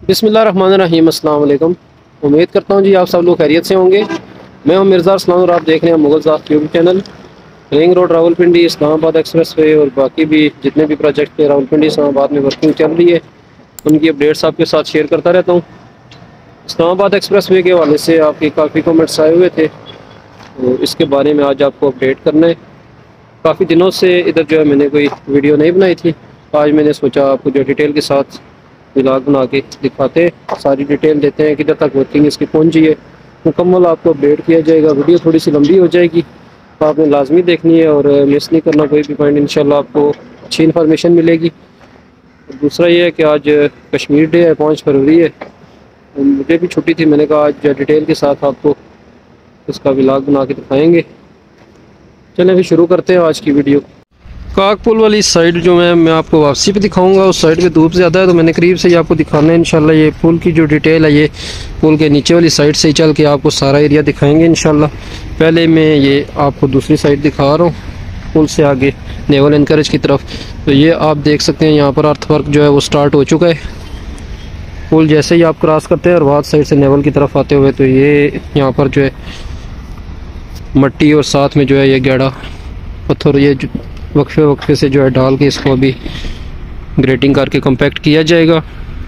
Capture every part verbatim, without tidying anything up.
बिस्मिल्लाहिर्रहमानिर्रहीम, अस्सलाम वालेकुम। उम्मीद करता हूँ जी आप सब लोग खैरियत से होंगे। मैं हूँ मिर्ज़ा अरसलान और आप देख रहे हैं Mughal Zaat YouTube channel. Ring road Rawalpindi Islamabad expressway और बाकी भी जितने भी प्रोजेक्ट पे रावलपिंडी इस्लामाबाद में वर्किंग चल रही है उनकी अपडेट्स आपके साथ शेयर करता रहता हूँ। इस्लामाबाद एक्सप्रेस वे के हवाले से आपके काफ़ी कमेंट्स आए हुए थे, तो इसके बारे में आज आपको अपडेट करना है। काफ़ी दिनों से इधर जो है मैंने कोई वीडियो नहीं बनाई थी, आज मैंने सोचा आपको जो डिटेल के साथ व्लॉग बना के दिखाते हैं, सारी डिटेल देते हैं किधर तक वर्किंग इसकी पहुंची है। मुकम्मल आपको अपडेट किया जाएगा। वीडियो थोड़ी सी लंबी हो जाएगी, आपने लाजमी देखनी है और मिस नहीं करना कोई भी पॉइंट। इंशाल्लाह आपको अच्छी इन्फॉर्मेशन मिलेगी। दूसरा ये है कि आज कश्मीर डे है, पाँच फरवरी है, मुझे भी छुट्टी थी। मैंने कहा आज डिटेल के साथ आपको इसका व्लॉग बना के दिखाएँगे। चलें फिर शुरू करते हैं आज की वीडियो। काकपुल वाली साइड जो मैं मैं आपको वापसी पे दिखाऊंगा, उस साइड पे धूप ज़्यादा है तो मैंने करीब से ही आपको दिखाना है। इंशाल्लाह ये पुल की जो डिटेल है ये पुल के नीचे वाली साइड से ही चल के आपको सारा एरिया दिखाएंगे इंशाल्लाह। पहले मैं ये आपको दूसरी साइड दिखा रहा हूँ, पुल से आगे नेवल एनकरेज की तरफ। तो ये आप देख सकते हैं यहाँ पर अर्थ वर्क जो है वो स्टार्ट हो चुका है। पुल जैसे ही आप क्रॉस करते हैं और वाद साइड से नेवल की तरफ आते हुए, तो ये यहाँ पर जो है मट्टी और साथ में जो है ये गैड़ा पत्थर ये वक्फे वक्फे से जो है डाल के इसको अभी ग्रेटिंग करके कम्पैक्ट किया जाएगा।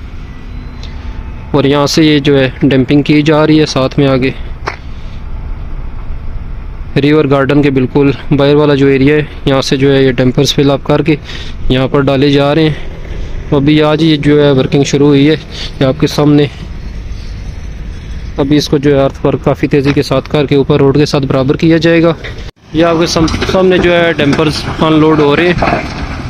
और यहाँ से ये जो है डंपिंग की जा रही है। साथ में आगे रिवर गार्डन के बिल्कुल बाहर वाला जो एरिया है, यहाँ से जो है ये डंपर्स फिल अप करके यहाँ पर डाले जा रहे हैं। अभी आज ये जो है वर्किंग शुरू हुई है, ये आपके सामने। अभी इसको जो है अर्थ वर्क काफ़ी तेज़ी के साथ करके ऊपर रोड के साथ बराबर किया जाएगा। ये आपके सामने जो है डंपर्स अनलोड हो रहे हैं,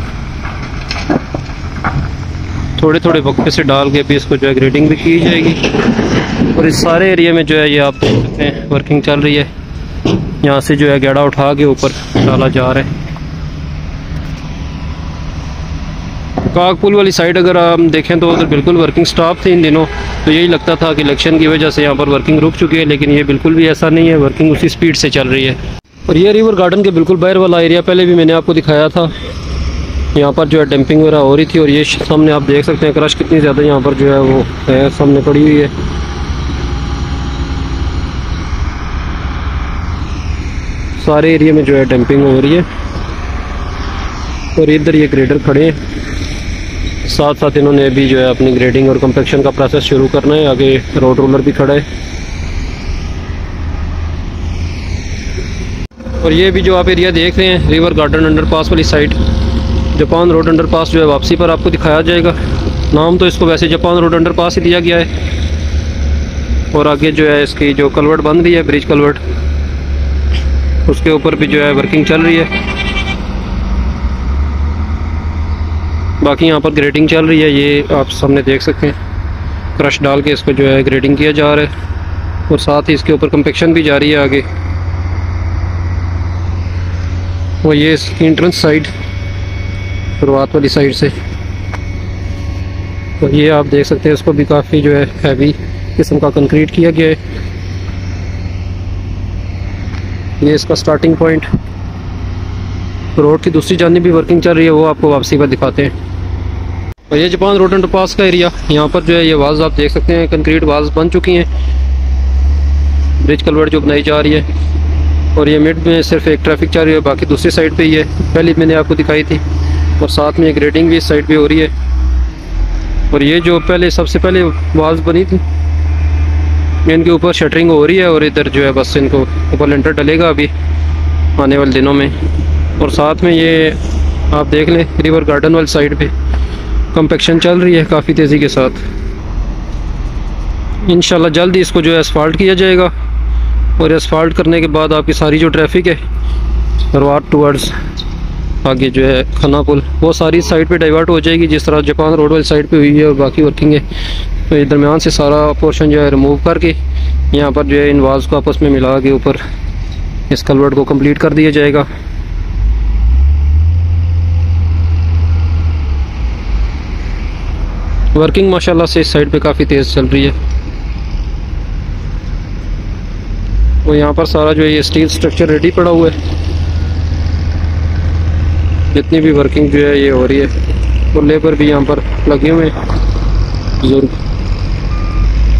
थोड़े थोड़े वक्फे से डाल के अभी इसको जो है ग्रेडिंग भी की जाएगी। और इस सारे एरिया में जो है ये आप देख सकते हैं वर्किंग चल रही है। यहाँ से जो है गैड़ा उठा के ऊपर डाला जा रहा है। काकपुल वाली साइड अगर आप देखें तो उधर बिल्कुल वर्किंग स्टॉप थी इन दिनों, तो यही लगता था कि इलेक्शन की वजह से यहाँ पर वर्किंग रुक चुकी है, लेकिन ये बिल्कुल भी ऐसा नहीं है, वर्किंग उसी स्पीड से चल रही है। और ये रिवर गार्डन के बिल्कुल बाहर वाला एरिया पहले भी मैंने आपको दिखाया था, यहाँ पर जो है डंपिंग वगैरह हो रही थी। और ये सामने आप देख सकते हैं क्रश कितनी ज़्यादा यहाँ पर जो है वो है, सामने पड़ी हुई है। सारे एरिया में जो है डंपिंग हो रही है। और इधर ये ग्रेडर खड़े हैं, साथ साथ इन्होंने अभी जो है अपनी ग्रेडिंग और कंपैक्शन का प्रोसेस शुरू करना है। आगे रोड रोलर भी खड़ा है। और ये भी जो आप एरिया देख रहे हैं रिवर गार्डन अंडरपास वाली साइड, जापान रोड अंडरपास जो है वापसी पर आपको दिखाया जाएगा। नाम तो इसको वैसे जापान रोड अंडरपास ही दिया गया है। और आगे जो है इसकी जो कलवर्ट बन रही है, ब्रिज कलवर्ट, उसके ऊपर भी जो है वर्किंग चल रही है। बाकी यहाँ पर ग्रेडिंग चल रही है, ये आप सामने देख सकते हैं। क्रश डाल के इसको जो है ग्रेडिंग किया जा रहा है और साथ ही इसके ऊपर कंपेक्शन भी जारी है आगे। वो ये इसकी इंट्रेंस साइड शुरुआत वाली साइड से, तो ये आप देख सकते हैं इसको भी काफ़ी जो है हैवी किस्म का कंक्रीट किया गया है। ये इसका स्टार्टिंग पॉइंट। रोड की दूसरी जानिब भी वर्किंग चल रही है, वो आपको वापसी पर दिखाते हैं। और ये जापान रोड अंडरपास का एरिया, यहाँ पर जो है ये वाज आप देख सकते हैं, कंक्रीट वाज बन चुकी हैं। ब्रिज कलवर्ट जो बनाई जा रही है। और ये मिड में सिर्फ एक ट्रैफिक चल रही है, बाकी दूसरी साइड पे ही है, पहले मैंने आपको दिखाई थी। और साथ में एक ग्रेडिंग भी इस साइड पे हो रही है। और ये जो पहले सबसे पहले वाल्स बनी थी इनके ऊपर शटरिंग हो रही है। और इधर जो है बस इनको ऊपर लेंटर डलेगा अभी आने वाले दिनों में। और साथ में ये आप देख लें रिवर गार्डन वाली साइड पे कंपैक्शन चल रही है काफ़ी तेज़ी के साथ। इंशाल्लाह जल्द ही इसको जो है असफाल्ट किया जाएगा। और असफाल्ट करने के बाद आपकी सारी जो ट्रैफिक है रवाट टूवर्ड्स आगे जो है खन्ना पुल, वो सारी साइड पे डाइवर्ट हो जाएगी जिस तरह जापान रोड वाली साइड पे हुई है। और बाकी वर्किंग है, तो ये दरमियान से सारा पोर्शन जो है रिमूव करके यहाँ पर जो है इन वाल्स को आपस में मिला के ऊपर इस कलवर्ट को कंप्लीट कर दिया जाएगा। वर्किंग माशाल्लाह से इस साइड पे काफ़ी तेज़ चल रही है। तो यहाँ पर सारा जो है ये स्टील स्ट्रक्चर रेडी पड़ा हुआ है, जितनी भी वर्किंग जो है ये हो रही है। तो लेबर भी यहाँ पर लगे हुए हैं बुजुर्ग।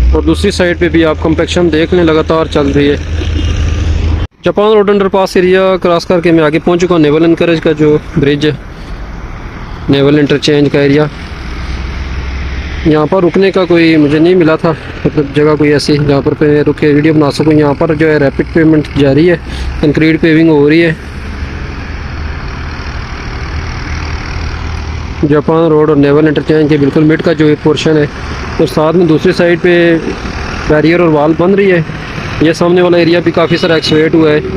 और दूसरी साइड पे भी आप कम्पेक्शन देख लें, लगातार चल रही है। Japan road underpass area cross करके मैं आगे पहुंच चुका हूँ। नेवल एनकरेज का जो ब्रिज है, नेवल इंटरचेंज का एरिया, यहाँ पर रुकने का कोई मुझे नहीं मिला था, मतलब जगह कोई ऐसी जहाँ पर मैं रुक के वीडियो बना सकूँ। यहाँ पर जो है रैपिड पेमेंट जारी है, कंक्रीट पेविंग हो रही है। जापान रोड और नेवल इंटरचेंज के बिल्कुल मिड का जो है पोर्शन है, और साथ में दूसरी साइड पे बैरियर और वाल बन रही है। ये सामने वाला एरिया भी काफ़ी सारा एक्सवेट हुआ है,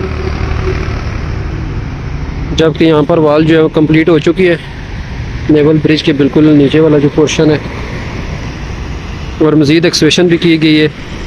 जबकि यहाँ पर वाल जो है कंप्लीट हो चुकी है नेवल ब्रिज के बिल्कुल नीचे वाला जो पोर्शन है, और मज़ीद एक्सवेशन भी की गई है।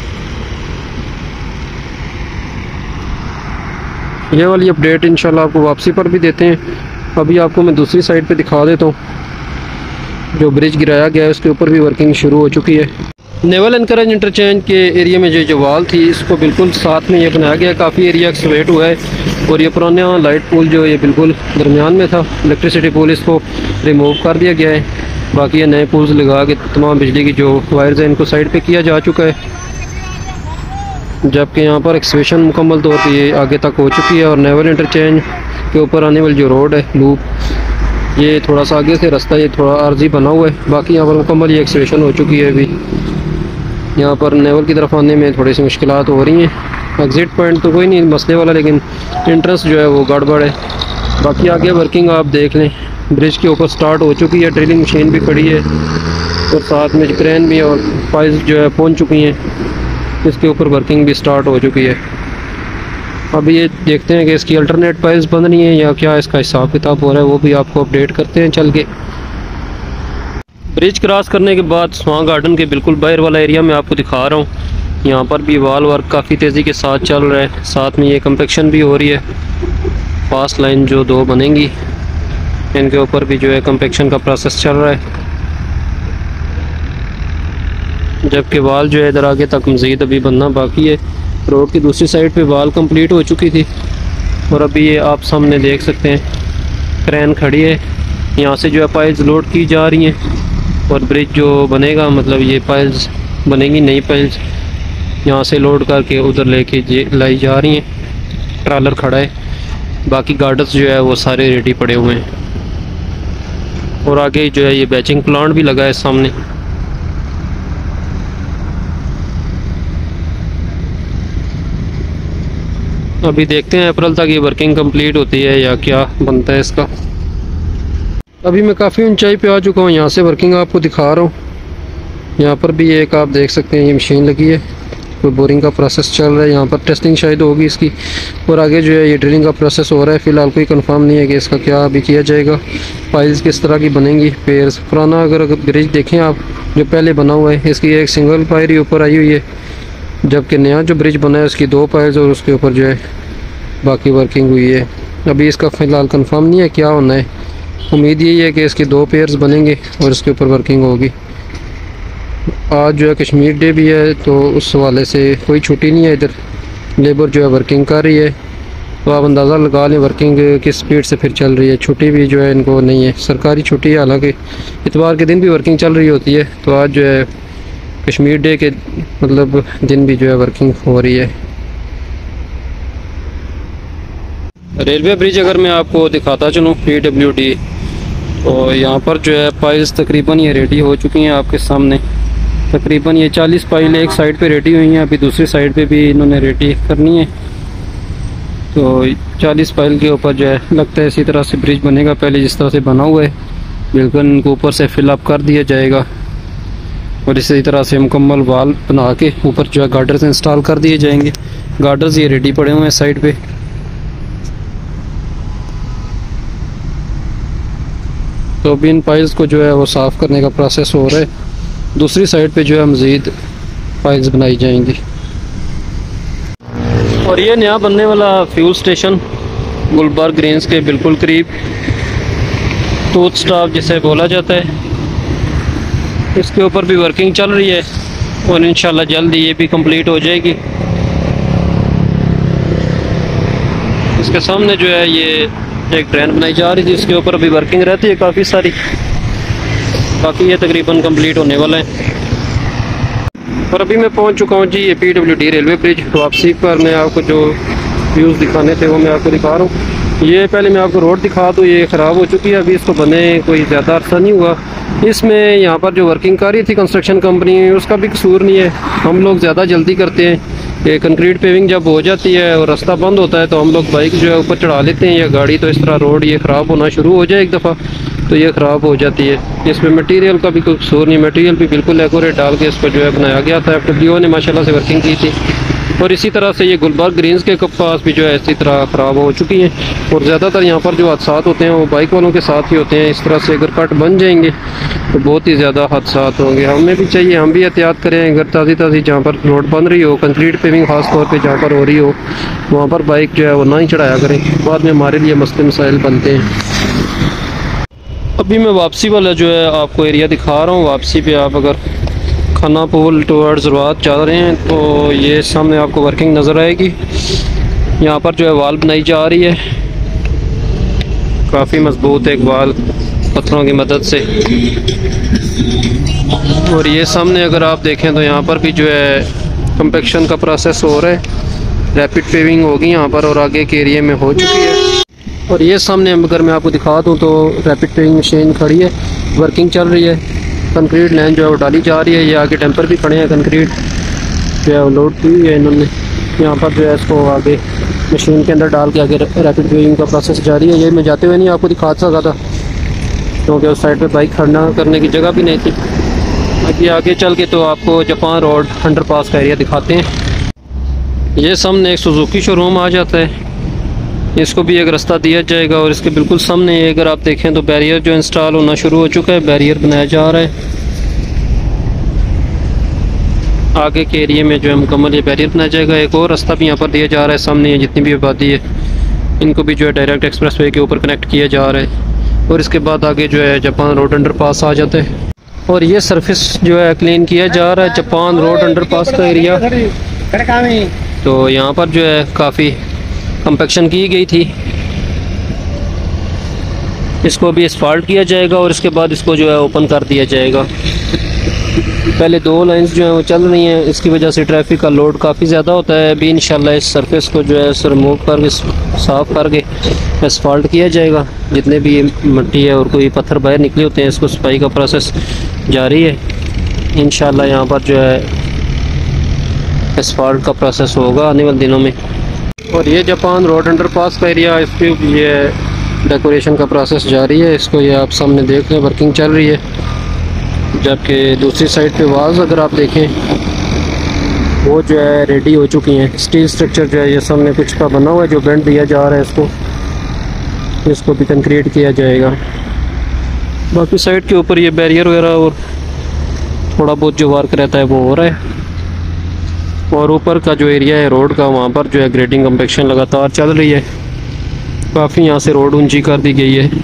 ये वाली अपडेट इंशाल्लाह आपको वापसी पर भी देते हैं। अभी आपको मैं दूसरी साइड पे दिखा देता हूँ, जो ब्रिज गिराया गया है उसके ऊपर भी वर्किंग शुरू हो चुकी है। नेवल एनकरेज इंटरचेंज के एरिया में जो जो वाल थी, इसको बिल्कुल साथ में ये बनाया गया, काफ़ी एरिया एक्सवेट हुआ है। और ये पुराना लाइट पोल जो ये बिल्कुल दरमियान में था, इलेक्ट्रिसिटी पोल, इसको रिमूव कर दिया गया है। बाकी ये नए पोल्स लगा के तमाम बिजली की जो वायर्स हैं इनको साइड पे किया जा चुका है, जबकि यहाँ पर एक्सवेशन मुकम्मल तौर पर ये आगे तक हो चुकी है। और नेवल इंटरचेंज के ऊपर आने वाली जो रोड है लूप, ये थोड़ा सा आगे से रास्ता ये थोड़ा आर्जी बना हुआ है, बाकी यहाँ पर मुकम्मल ये एक्सवेशन हो चुकी है। अभी यहाँ पर नेवल की तरफ आने में थोड़ी सी मुश्किलात हो रही हैं। एग्ज़िट पॉइंट तो कोई नहीं मसले वाला, लेकिन एंट्रेंस जो है वो गड़बड़ है। बाकी आगे वर्किंग आप देख लें, ब्रिज के ऊपर स्टार्ट हो चुकी है, ड्रिलिंग मशीन भी खड़ी है और साथ में क्रेन भी और पाइल्स जो है पहुँच चुकी हैं, इसके ऊपर वर्किंग भी स्टार्ट हो चुकी है। अभी ये देखते हैं कि इसकी अल्टरनेट पाइल्स बन रही हैं या क्या इसका हिसाब किताब हो रहा है, वो भी आपको अपडेट करते हैं चल के। ब्रिज क्रॉस करने के बाद स्वां गार्डन के बिल्कुल बाहर वाला एरिया मैं आपको दिखा रहा हूँ। यहाँ पर भी वाल वर्क काफ़ी तेज़ी के साथ चल रहा है, साथ में ये कम्पेक्शन भी हो रही है। फास्ट लाइन जो दो बनेंगी इनके ऊपर भी जो है कम्पेक्शन का प्रोसेस चल रहा है, जबकि वाल जो है इधर आगे तक मज़ीद अभी बनना बाकी है। रोड की दूसरी साइड पे वाल कंप्लीट हो चुकी थी, और अभी ये आप सामने देख सकते हैं क्रेन खड़ी है, यहाँ से जो है पाइल्स लोड की जा रही हैं। और ब्रिज जो बनेगा, मतलब ये पाइल्स बनेंगी, नई पाइल्स यहाँ से लोड करके उधर लेके लाई जा रही हैं। ट्रालर खड़ा है, बाकी गार्डर्स जो है वो सारे रेडी पड़े हुए हैं, और आगे जो है ये बैचिंग प्लांट भी लगा है सामने। अभी देखते हैं अप्रैल तक ये वर्किंग कंप्लीट होती है या क्या बनता है इसका। अभी मैं काफ़ी ऊंचाई पे आ चुका हूँ, यहाँ से वर्किंग आपको दिखा रहा हूँ। यहाँ पर भी एक आप देख सकते हैं ये मशीन लगी है, कोई बोरिंग का प्रोसेस चल रहा है, यहाँ पर टेस्टिंग शायद होगी इसकी, और आगे जो है ये ड्रिलिंग का प्रोसेस हो रहा है। फ़िलहाल कोई कंफर्म नहीं है कि इसका क्या अभी किया जाएगा, पाइल्स किस तरह की बनेंगी। पेयर्स पुराना अगर ब्रिज देखें आप जो पहले बना हुआ है, इसकी एक सिंगल पायर ही ऊपर आई हुई है, जबकि नया जो ब्रिज बना है उसकी दो पायर्स और उसके ऊपर जो है बाकी वर्किंग हुई है। अभी इसका फ़िलहाल कंफर्म नहीं है क्या होना है, उम्मीद यही है कि इसके दो पेयर्स बनेंगे और इसके ऊपर वर्किंग होगी। आज जो है कश्मीर डे भी है, तो उस हवाले से कोई छुट्टी नहीं है, इधर लेबर जो है वर्किंग कर रही है। तो आप अंदाज़ा लगा लें वर्किंग किस स्पीड से फिर चल रही है। छुट्टी भी जो है इनको नहीं है, सरकारी छुट्टी है, हालांकि इतवार के दिन भी वर्किंग चल रही होती है। तो आज जो है कश्मीर डे के मतलब दिन भी जो है वर्किंग हो रही है। रेलवे ब्रिज अगर मैं आपको दिखाता चलूँ पी डब्ल्यू डी, तो यहाँ पर जो है पाइल्स तकरीबन ये रेडी हो चुकी हैं आपके सामने। तकरीबन ये चालीस पाइल एक साइड पे रेडी हुई हैं, अभी दूसरी साइड पे भी इन्होंने रेडी करनी है। तो चालीस पाइल के ऊपर जो है लगता है इसी तरह से ब्रिज बनेगा, पहले जिस तरह से बना हुआ है बिल्कुल इनको ऊपर से फिलअप कर दिया जाएगा, और इसी तरह से मुकम्मल वाल बना के ऊपर जो है गार्डर्स इंस्टॉल कर दिए जाएंगे। गार्डर्स ये रेडी पड़े हुए हैं साइड पे। तो अभी इन पाइल्स को जो है वो साफ़ करने का प्रोसेस हो रहा है, दूसरी साइड पे जो है मज़ीद पाइल्स बनाई जाएंगी। और ये नया बनने वाला फ्यूल स्टेशन गुलबर्ग ग्रीन्स के बिल्कुल करीब, टूथ स्टॉप जिसे बोला जाता है, इसके ऊपर भी वर्किंग चल रही है और इंशाल्लाह जल्द ये भी कंप्लीट हो जाएगी। इसके सामने जो है ये एक ट्रेन बनाई जा रही थी, इसके ऊपर अभी वर्किंग रहती है काफ़ी सारी, बाकी ये तकरीबन कंप्लीट होने वाला है। और अभी मैं पहुंच चुका हूं जी ये P W D railway bridge. वापसी पर मैं आपको जो व्यूज़ दिखाने थे वो मैं आपको दिखा रहा हूँ। ये पहले मैं आपको रोड दिखा दूँ, ये ख़राब हो चुकी है, अभी इसको बने कोई ज़्यादा अर्सा नहीं हुआ। इसमें यहाँ पर जो वर्किंग कर रही थी कंस्ट्रक्शन कंपनी, उसका भी कसूर नहीं है। हम लोग ज़्यादा जल्दी करते हैं। ये कंक्रीट पेविंग जब हो जाती है और रास्ता बंद होता है तो हम लोग बाइक जो है ऊपर चढ़ा लेते हैं या गाड़ी, तो इस तरह रोड ये ख़राब होना शुरू हो जाए एक दफ़ा तो ये ख़राब हो जाती है। इसमें मटेरियल का भी कोई कसूर नहीं, मटेरियल भी बिल्कुल एक्यूरेट डाल के इसको जो है बनाया गया था। एफ डब्ल्यू ओ ने माशाल्लाह से वर्किंग की थी। और इसी तरह से ये गुलबर्ग ग्रीन्स के पास भी जो है इसी तरह ख़राब हो चुकी हैं। और ज़्यादातर यहाँ पर जो हादसात होते हैं वो बाइक वालों के साथ ही होते हैं। इस तरह से अगर कट बन जाएंगे तो बहुत ही ज़्यादा हादसात होंगे। हमें भी चाहिए हम भी एहतियात करें। अगर ताज़ी ताज़ी जहाँ पर रोड बन रही हो, कंक्रीट पेविंग ख़ास तौर पर जहाँ पर हो रही हो, वहाँ पर बाइक जो है वो ना ही चढ़ाया करें, बाद में हमारे लिए मसले मसाइल बनते हैं। अभी मैं वापसी वाला जो है आपको एरिया दिखा रहा हूँ। वापसी पे आप अगर खाना पुल टूवर्ड्स रवात जा रहे हैं तो ये सामने आपको वर्किंग नज़र आएगी। यहाँ पर जो है वाल बनाई जा रही है, काफ़ी मजबूत एक वाल पत्थरों की मदद से। और ये सामने अगर आप देखें तो यहाँ पर भी जो है कंपैक्शन का प्रोसेस हो रहा है। रैपिड पेविंग होगी यहाँ पर और आगे के एरिया में हो चुकी है। और ये सामने अगर मैं आपको दिखा दूँ तो रैपिड पेविंग मशीन खड़ी है, वर्किंग चल रही है। कंक्रीट लाइन जो है वो डाली जा रही है। ये आगे टेम्पर भी खड़े हैं, कंक्रीट जो है वो लोड की हुई है इन्होंने। यहाँ पर जो है इसको आगे मशीन के अंदर डाल के आगे रैपिड पेविंग का प्रोसेस जारी है। ये मैं जाते हुए नहीं आपको दिखा सकता था क्योंकि उस साइड पे बाइक खड़ना करने की जगह भी नहीं थी। अभी आगे चल के तो आपको जापान रोड अंडरपास का एरिया दिखाते हैं। ये सामने एक सुजुकी शोरूम आ जाता है, इसको भी एक रास्ता दिया जाएगा। और इसके बिल्कुल सामने अगर आप देखें तो बैरियर जो इंस्टॉल होना शुरू हो चुका है, बैरियर बनाया जा रहा है। आगे के एरिया में जो है मुकम्मल ये बैरियर बनाया जाएगा। एक और रास्ता भी यहाँ पर दिया जा रहा है। सामने ये जितनी भी आबादी है इनको भी जो है डायरेक्ट एक्सप्रेसवे के ऊपर कनेक्ट किया जा रहा है। और इसके बाद आगे जो है जापान रोड अंडरपास आ जाता है। और ये सरफेस जो है क्लीन किया जा रहा है जापान रोड अंडरपास का एरिया। तो यहाँ पर जो है काफ़ी कंपैक्शन की गई थी, इसको भी एस्फाल्ट किया जाएगा और इसके बाद इसको जो है ओपन कर दिया जाएगा। पहले दो लाइंस जो हैं वो चल रही हैं, इसकी वजह से ट्रैफिक का लोड काफ़ी ज़्यादा होता है। अभी इंशाल्लाह इस सरफेस को जो है इस रिमूव करके साफ़ करके एस्फाल्ट किया जाएगा। जितने भी मिट्टी है और कोई पत्थर बाहर निकले होते हैं, इसको सफाई का प्रोसेस जारी है। इंशाल्लाह यहाँ पर जो है एस्फाल्ट का प्रोसेस होगा आने वाले दिनों में। और ये जापान रोड अंडरपास का एरिया, इस पर ये डेकोरेशन का प्रोसेस जारी है। इसको ये आप सामने देख लें, वर्किंग चल रही है। जबकि दूसरी साइड पे वाल्स अगर आप देखें वो जो है रेडी हो चुकी हैं। स्टील स्ट्रक्चर जो है ये सामने कुछ का बना हुआ है जो बेंड दिया जा रहा है, इसको इसको भी कंक्रीट किया जाएगा। बाकी साइड के ऊपर ये बैरियर वगैरह और थोड़ा बहुत जो वर्क रहता है वो हो रहा है। और ऊपर का जो एरिया है रोड का, वहाँ पर जो है ग्रेडिंग कंपैक्शन लगातार चल रही है। काफ़ी यहाँ से रोड ऊंची कर दी गई है।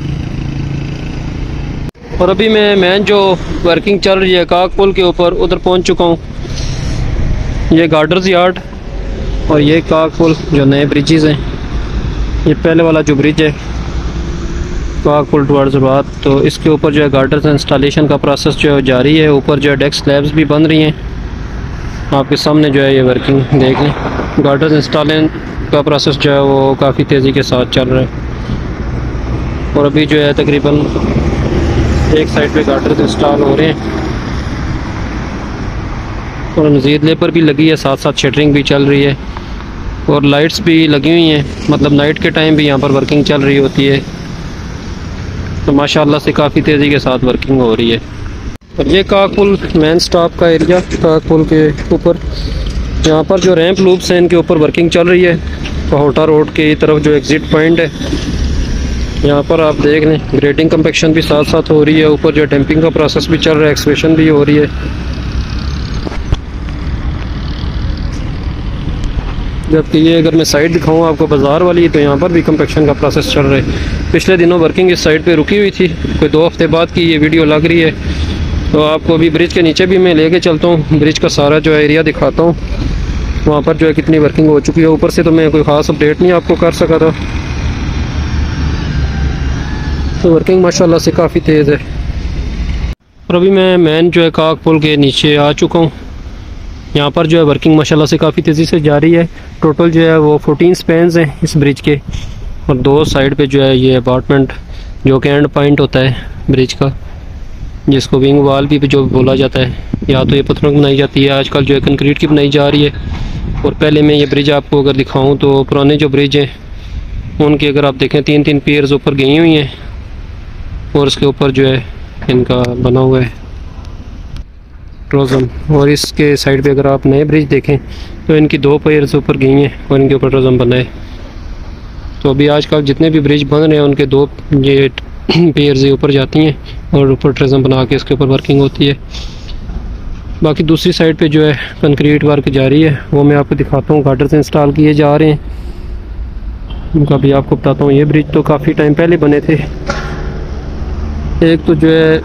और अभी मैं मैन जो वर्किंग चल रही है काक पुल के ऊपर, उधर पहुँच चुका हूँ। ये गार्डर्स यार्ड और ये काक पुल जो नए ब्रिजेस हैं, ये पहले वाला जो ब्रिज है काक पुल टुवर्ड्स रवात, तो इसके ऊपर जो है गार्डर्स इंस्टॉलेशन का प्रोसेस जो है जारी है। ऊपर जो है डेस्क स्लैब्स भी बन रही हैं, आपके सामने जो है ये वर्किंग देख लें। गार्डर्स इंस्टॉलेशन का प्रोसेस जो है वो काफ़ी तेज़ी के साथ चल रहा है। और अभी जो है तकरीबन एक साइड पे गार्डर्स इंस्टॉल हो रहे हैं और मज़ीद लेबर भी लगी है, साथ साथ शटरिंग भी चल रही है और लाइट्स भी लगी हुई हैं। मतलब नाइट के टाइम भी यहाँ पर वर्किंग चल रही होती है। तो माशाल्लाह से काफ़ी तेज़ी के साथ वर्किंग हो रही है। और ये काक पुल मेन स्टॉप का एरिया, काक पुल के ऊपर यहाँ पर जो रैंप लूप्स हैं इनके ऊपर वर्किंग चल रही है। पहोटा रोड की तरफ जो एग्ज़िट पॉइंट है यहाँ पर आप देख लें, ग्रेडिंग कंपैक्शन भी साथ साथ हो रही है। ऊपर जो डंपिंग का प्रोसेस भी चल रहा है, एक्सवेशन भी हो रही है। जबकि ये अगर मैं साइड दिखाऊँ आपको बाज़ार वाली, तो यहाँ पर भी कंपैक्शन का प्रोसेस चल रहा है। पिछले दिनों वर्किंग इस साइड पे रुकी हुई थी, कोई दो हफ्ते बाद की ये वीडियो लग रही है। तो आपको अभी ब्रिज के नीचे भी मैं लेके चलता हूँ, ब्रिज का सारा जो है एरिया दिखाता हूँ, वहाँ पर जो है कितनी वर्किंग हो चुकी है। ऊपर से तो मैं कोई ख़ास अपडेट नहीं आपको कर सका था। तो वर्किंग माशाल्लाह से काफ़ी तेज़ है। और अभी मैं मैन जो है काक पुल के नीचे आ चुका हूँ। यहाँ पर जो है वर्किंग माशाल्लाह से काफ़ी तेज़ी से जारी है। टोटल जो है वो फोर्टीन स्पैन्स हैं इस ब्रिज के, और दो साइड पे जो है ये अपार्टमेंट जो कि एंड पॉइंट होता है ब्रिज का, जिसको विंग वाल भी जो बोला जाता है। या तो ये पत्थरों की बनाई जाती है, आजकल जो है कंक्रीट की बनाई जा रही है। और पहले मैं ये ब्रिज आपको अगर दिखाऊं तो पुराने जो ब्रिज हैं उनके अगर आप देखें तीन तीन पियर्स ऊपर गई हुई हैं, और उसके ऊपर जो है इनका बना हुआ है ट्रोज़म। और इसके साइड पे अगर आप नए ब्रिज देखें तो इनकी दो पियर्स ऊपर गई हैं और इनके ऊपर ट्रोज़म बना है। तो अभी आजकल जितने भी ब्रिज बन रहे हैं उनके दो ये पियर्स ऊपर जाती हैं और ऊपर ट्रोज़म बना के इसके ऊपर वर्किंग होती है। बाकी दूसरी साइड पे जो है कंक्रीट वर्क जारी है, वो मैं आपको दिखाता हूँ। गार्डर्स इंस्टॉल किए जा रहे हैं, उनका भी आपको बताता हूँ। ये ब्रिज तो काफ़ी टाइम पहले बने थे। एक तो जो है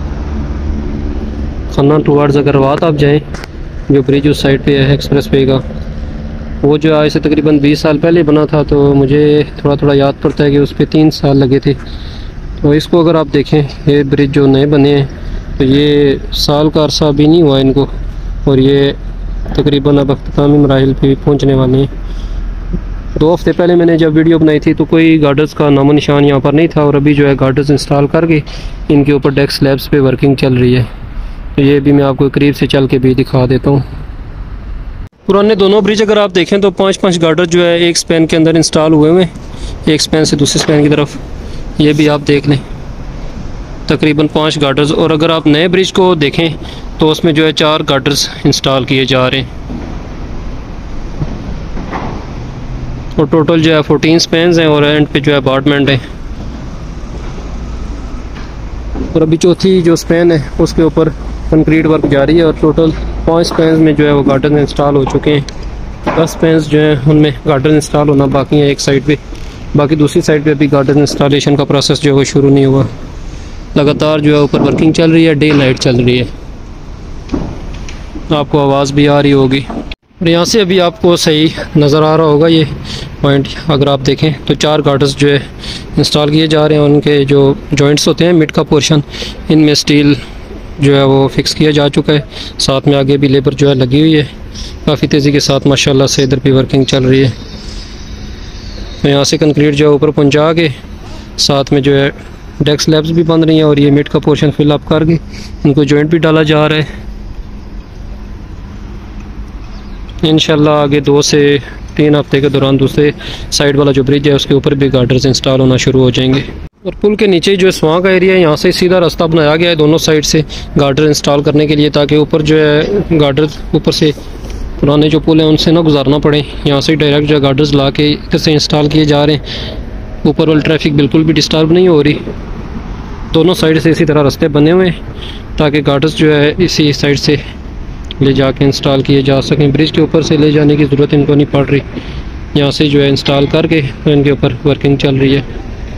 खन्ना टूवर्ड्स अगरवात आप जाएं, जो ब्रिज उस साइड पे है एक्सप्रेस वे का, वो जो आज से तकरीबन बीस साल पहले बना था। तो मुझे थोड़ा थोड़ा याद पड़ता है कि उस पर तीन साल लगे थे। तो इसको अगर आप देखें, ये ब्रिज जो नए बने हैं तो ये साल का अरसा भी नहीं हुआ इनको, और ये तकरीबन अब अख्तामी मराहिल पे पहुँचने वाले हैं। दो हफ्ते पहले मैंने जब वीडियो बनाई थी तो कोई गार्डर्स का नामो निशान यहाँ पर नहीं था, और अभी जो है गार्डर्स इंस्टॉल करके इनके ऊपर डेस्क स्लैब्स पे वर्किंग चल रही है। तो ये भी मैं आपको करीब से चल के भी दिखा देता हूँ। पुराने दोनों ब्रिज अगर आप देखें तो पाँच पाँच गार्डर जो है एक स्पैन के अंदर इंस्टॉल हुए हुए हैं, एक स्पैन से दूसरे स्पैन की तरफ। ये भी आप देख लें, तकरीबन पाँच गार्डर्स। और अगर आप नए ब्रिज को देखें तो उसमें जो है चार गार्डर्स इंस्टॉल किए जा रहे हैं, और टोटल जो है फोर्टीन स्पैन्स हैं, और एंड पे जो है अपार्टमेंट है। और अभी चौथी जो स्पैन है उसके ऊपर कंक्रीट वर्क जारी है, और टोटल पाँच स्पैन्स में जो है वो गार्डन इंस्टॉल हो चुके हैं। दस स्पैन्स जो है उनमें गार्डन इंस्टॉल होना बाकी है एक साइड पे। बाकी दूसरी साइड पे अभी गार्डन इंस्टॉलेशन का प्रोसेस जो है वो शुरू नहीं हुआ। लगातार जो है ऊपर वर्किंग चल रही है, डे लाइट चल रही है। आपको आवाज़ भी आ रही होगी, और यहाँ से अभी आपको सही नज़र आ रहा होगा ये पॉइंट। अगर आप देखें तो चार गार्डर्स जो है इंस्टॉल किए जा रहे हैं। उनके जो जॉइंट्स होते हैं मिड का पोर्शन, इनमें स्टील जो है वो फिक्स किया जा चुका है। साथ में आगे भी लेबर जो है लगी हुई है, काफ़ी तेज़ी के साथ माशाल्लाह से इधर भी वर्किंग चल रही है। तो यहाँ से कंक्रीट जो है ऊपर पहुँचा के साथ में जो है डेस्क स्लैब्स भी बन रही हैं, और ये मिड का पोर्शन फिल अप करके इनको जॉइंट भी डाला जा रहा है। इंशाल्लाह आगे दो से तीन हफ्ते के दौरान दूसरे साइड वाला जो ब्रिज है उसके ऊपर भी गार्डर्स इंस्टॉल होना शुरू हो जाएंगे। और पुल के नीचे जो स्वां का एरिया है, यहाँ से सीधा रास्ता बनाया गया है दोनों साइड से गार्डर इंस्टॉल करने के लिए, ताकि ऊपर जो है गार्डर ऊपर से पुराने जो पुल हैं उनसे ना गुजारना पड़े। यहाँ से डायरेक्ट जो है गार्डर्स ला के इधर से इंस्टॉल किए जा रहे हैं। ऊपर वाली ट्रैफिक बिल्कुल भी डिस्टर्ब नहीं हो रही। दोनों साइड से इसी तरह रास्ते बने हुए हैं ताकि गार्डर्स जो है इसी साइड से ले जाके इंस्टॉल किए जा सकें। ब्रिज के ऊपर से ले जाने की ज़रूरत इनको नहीं पड़ रही, यहाँ से जो है इंस्टॉल करके तो इनके ऊपर वर्किंग चल रही है।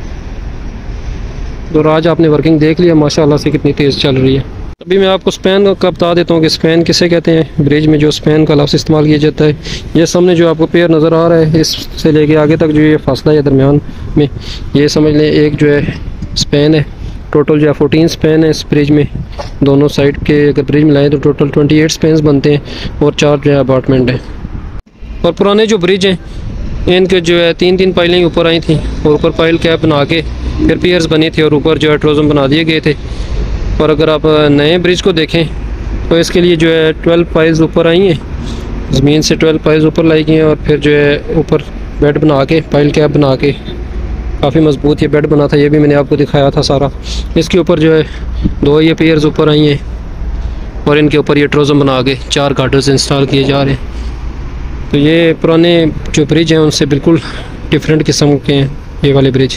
तो आज आपने वर्किंग देख लिया माशाल्लाह से कितनी तेज़ चल रही है। अभी मैं आपको स्पैन का बता देता हूँ कि स्पैन किसे कहते हैं। ब्रिज में जो स्पैन का लफ्ज़ इस्तेमाल किया जाता है, ये सामने जो आपको पेयर नज़र आ रहा है, इससे लेके आगे तक जो ये फासला है दरमियान में, ये समझ लें एक जो है स्पैन है। टोटल जो है फोर्टीन स्पैन है इस ब्रिज में। दोनों साइड के अगर ब्रिज मिलाएं तो टोटल ट्वेंटी एट स्पैन्स बनते हैं, और चार जो है अपार्टमेंट हैं। और पुराने जो ब्रिज हैं इनके जो है तीन तीन पाइलें ऊपर आई थी, और ऊपर पाइल कैप बना के फिर पियर्स बनी थी, और ऊपर जो है ट्रोज़म बना दिए गए थे। और अगर आप नए ब्रिज को देखें तो इसके लिए जो है ट्वेल्व पाइल्स ऊपर आई हैं, ज़मीन से ट्वेल्व पाइल्स ऊपर लाई गई हैं, और फिर जो है ऊपर बेड बना के पाइल कैप बना के काफ़ी मजबूत ये बेड बना था। ये भी मैंने आपको दिखाया था सारा। इसके ऊपर जो है दो ये पियर्स ऊपर आई हैं, और इनके ऊपर ये ट्रोज़म बना के चार गार्डर्स इंस्टॉल किए जा रहे हैं। तो ये पुराने जो ब्रिज हैं उनसे बिल्कुल डिफरेंट किस्म के हैं ये वाले ब्रिज।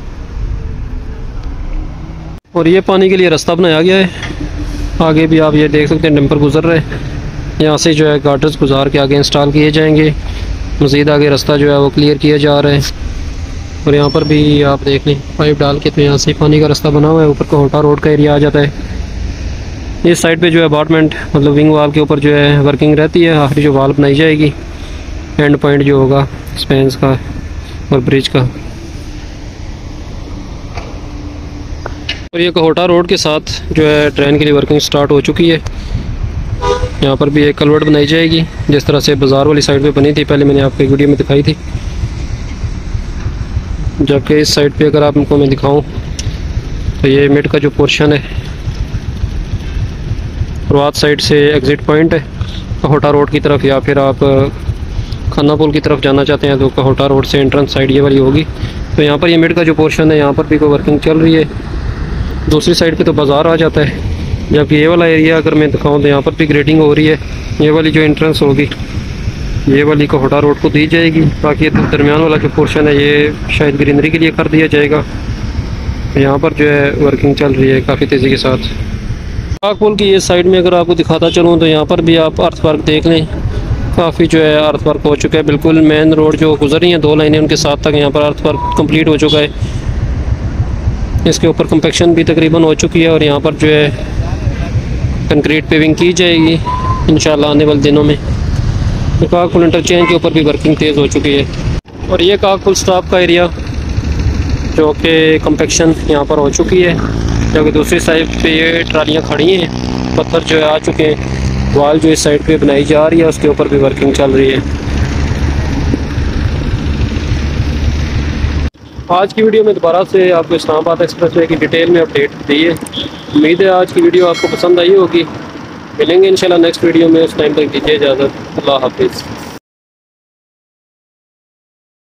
और ये पानी के लिए रास्ता बनाया गया है। आगे भी आप ये देख सकते हैं डंपर गुजर रहे हैं, यहाँ से जो है गार्डर्स गुजार के आगे इंस्टॉल किए जाएंगे। मज़ीद आगे रास्ता जो है वो क्लियर किया जा रहा है। और यहाँ पर भी आप देख लें पाइप डाल के, तो यहाँ से पानी का रास्ता बना हुआ है। ऊपर कोहटा रोड का एरिया आ जाता है। इस साइड पे जो है अपार्टमेंट मतलब विंग वाल के ऊपर जो है वर्किंग रहती है। आखिरी जो वाल बनाई जाएगी एंड पॉइंट जो होगा स्पैन्स का और ब्रिज का। और ये कोहटा रोड के साथ जो है ट्रेन के लिए वर्किंग स्टार्ट हो चुकी है। यहाँ पर भी एक कलवर्ट बनाई जाएगी, जिस तरह से बाज़ार वाली साइड पे बनी थी, पहले मैंने आपको एक वीडियो में दिखाई थी। जबकि इस साइड पे अगर आपको मैं दिखाऊं तो ये मिड का जो पोर्शन है, रोआत साइड से एग्ज़िट पॉइंट है कहोटा रोड की तरफ, या फिर आप खन्ना पुल की तरफ जाना चाहते हैं तो कहोटा रोड से एंट्रेंस साइड ये वाली होगी। तो यहाँ पर ये मिड का जो पोर्शन है, यहाँ पर भी कोई वर्किंग चल रही है। दूसरी साइड पे तो बाज़ार आ जाता है, जबकि ये वाला एरिया अगर मैं दिखाऊं तो यहाँ पर भी ग्रेडिंग हो रही है। ये वाली जो एंट्रेंस होगी ये वाली कहोटा रोड को दी जाएगी। बाकी ये दरमियान वाला जो पोर्शन है ये शायद ग्रीनरी के लिए कर दिया जाएगा। यहाँ पर जो है वर्किंग चल रही है काफ़ी तेज़ी के साथ। पाक पुल की ये साइड में अगर आपको दिखाता चलूँ तो यहाँ पर भी आप अर्थ वर्क देख लें, काफ़ी जो है अर्थ वर्क हो चुका है। बिल्कुल मेन रोड जो गुजर रही हैं दो लाइनें, उनके साथ तक यहाँ पर अर्थ वर्क कंप्लीट हो चुका है। इसके ऊपर कंपेक्शन भी तकरीबन हो चुकी है और यहाँ पर जो है कंक्रीट पेविंग की जाएगी इंशाल्लाह आने वाले दिनों में। तो काकपुल इंटरचेंज के ऊपर भी वर्किंग तेज़ हो चुकी है। और ये काकपुल स्टॉप का एरिया जो कि कंपेक्शन यहाँ पर हो चुकी है, जबकि दूसरी साइड पे ये ट्रालियाँ खड़ी हैं, पत्थर जो है आ चुके हैं। वाल जो इस साइड पे बनाई जा रही है उसके ऊपर भी वर्किंग चल रही है। आज की वीडियो में दोबारा से आपको इस्लामाबाद एक्सप्रेसवे की डिटेल में अपडेट दी है। उम्मीद है आज की वीडियो आपको पसंद आई होगी। मिलेंगे इंशाल्लाह नेक्स्ट वीडियो में, उस टाइम तक दीजिए इजाज़त। अल्लाह हाफिज़।